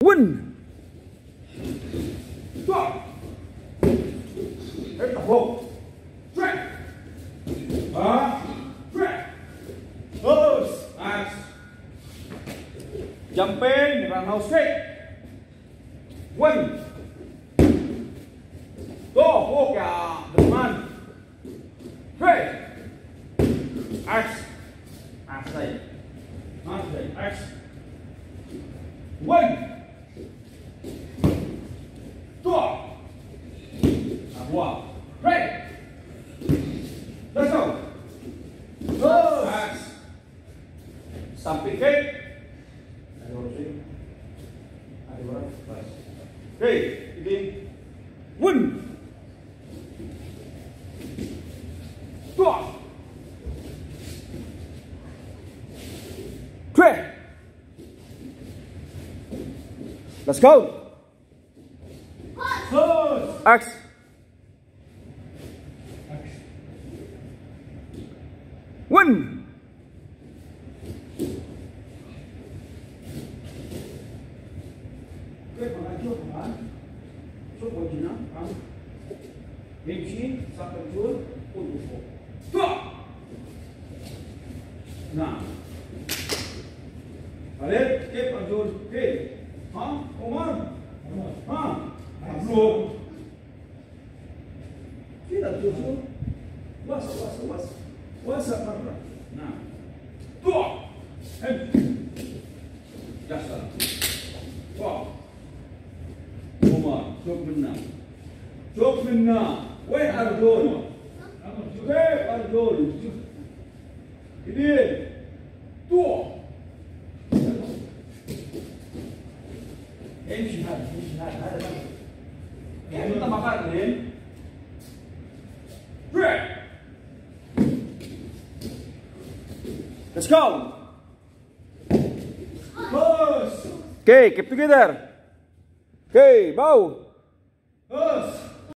One. Stop. Hit the hook. Track. Track. Close. Nice. Jump in, run out straight. One. Go, hook the man. Three. X. X. X. One. Two. One. Three. Let's go. Go. X. Stamping kick. Okay, begin. One. Two. Three. Let's go. X. One. Nah, balik, keep Arjun, okay, Omar, belum, tidak Arjun, was apa? Nah, tuh, jasa, wow, Omar, jok menang, weh Arjun, ini, tuh. Emshi hada. Kita makan ini. Let's go. Okay, keep together. Okay, bow.